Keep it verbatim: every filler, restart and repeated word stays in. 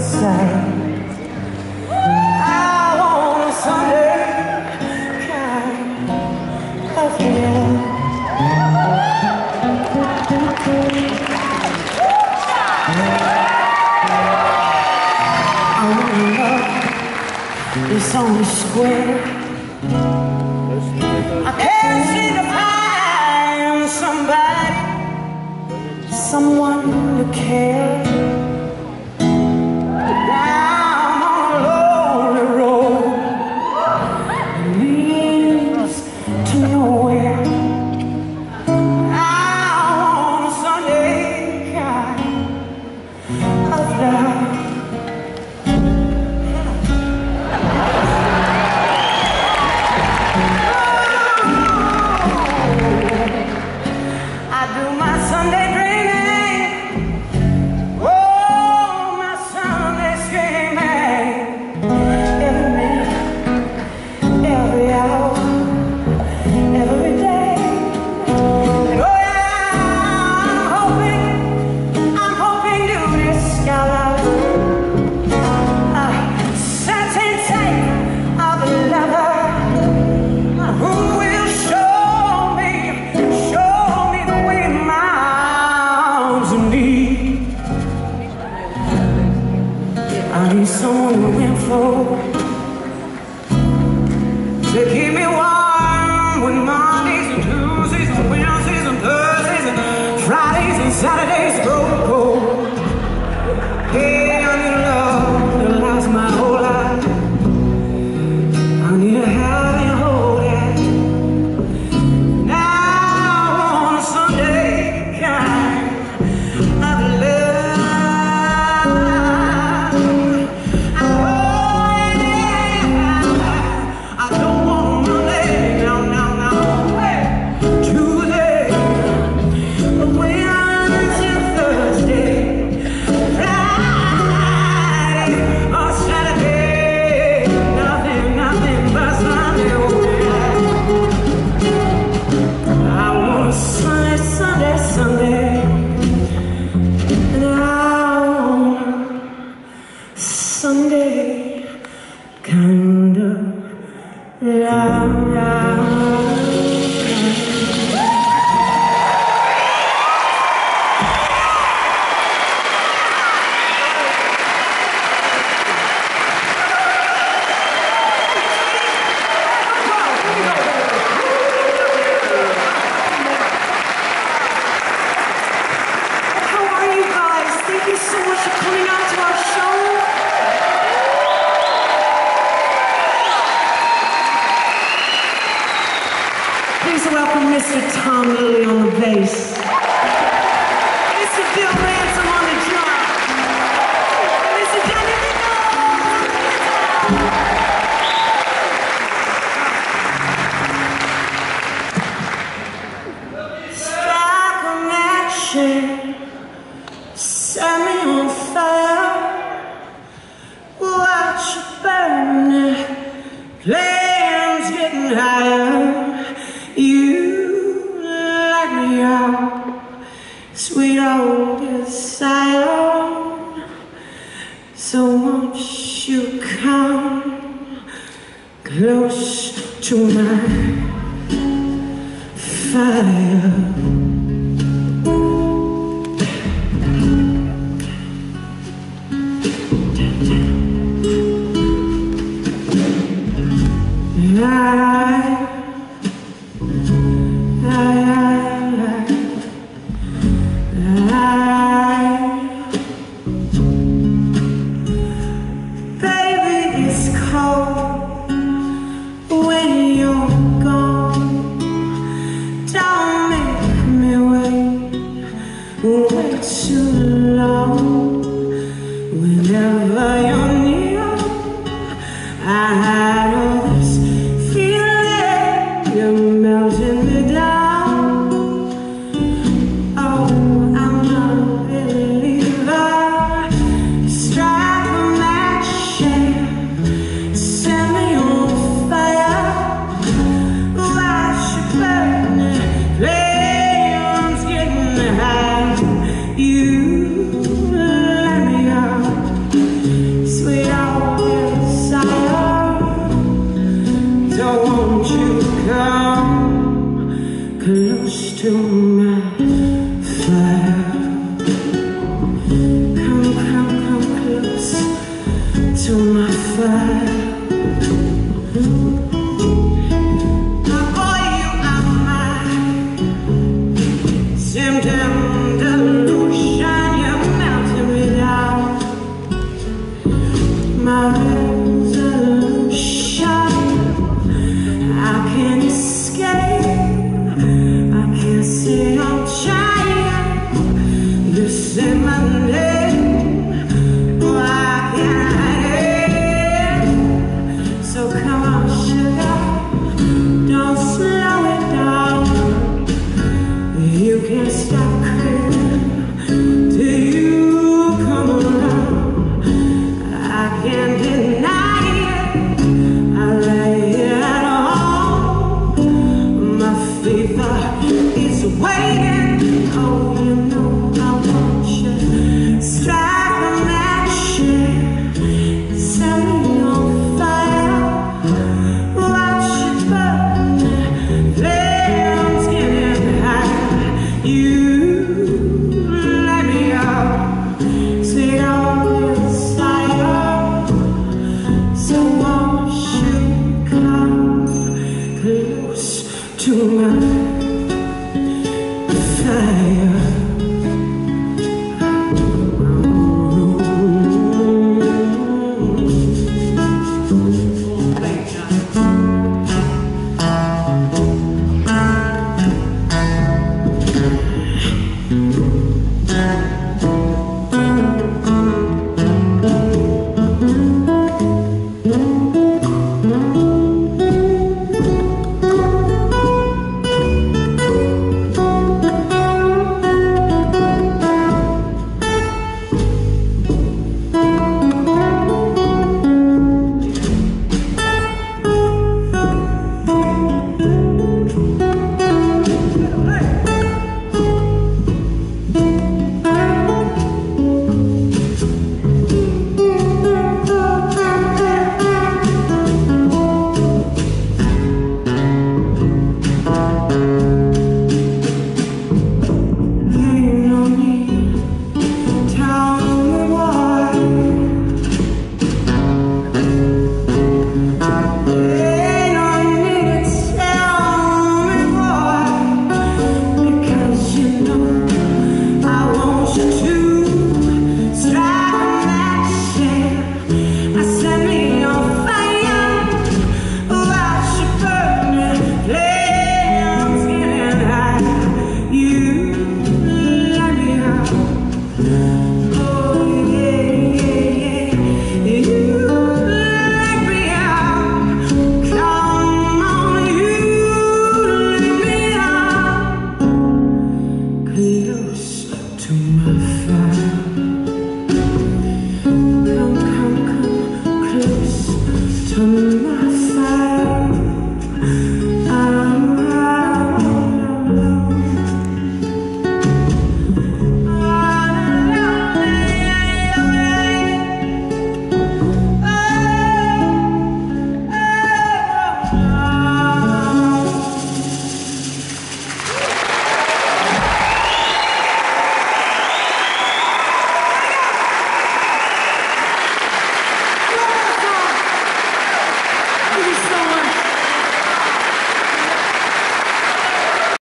outside. I want a Sunday kind of feeling. I wanna love is on the square. I can't seem to find somebody, someone to care. Down on a lonely road, it leads to nowhere. I want a Sunday kind of love. I do my Sunday dreaming, oh, my Sunday screaming, every minute, every hour, every day. And oh yeah, I'm hoping, I'm hoping to discover a certain type of lover who will show me, show me the way my arms need. I need someone to win for, to keep me warm when Mondays and Tuesdays and Wednesdays and Thursdays and Fridays and Saturdays grow cold. Hey, I need a love that lasts my whole life. I need a hand and hold it. Now on a Sunday kind of love. Oh yeah, I don't want Monday, no, no, no. Hey, Tuesday, Wednesday, Thursday, Friday or Saturday. Nothing, nothing but Sunday. Oh yeah. I want a Sunday, Sunday, Sunday. And I want a Sunday kind of love. How are you guys? Thank you so much for coming out to our show. Please welcome Mister Tom Lilly on the bass. Mister Bill Ransom on the drum. And Mister Johnny Nichols on the guitar. Strike a match and set me on fire. Watch it burn, flames getting higher. You light me up, sweet old desire. So won't you come close to my fire? I, I, I, baby, it's cold when you're gone. Don't make me wait, wait too long. Whenever you're near, I had all this feeling, you're melting me down. Oh, I'm not a believer. Strike a match and set me on fire. Watch it burn, flames getting high. You light me up. inside.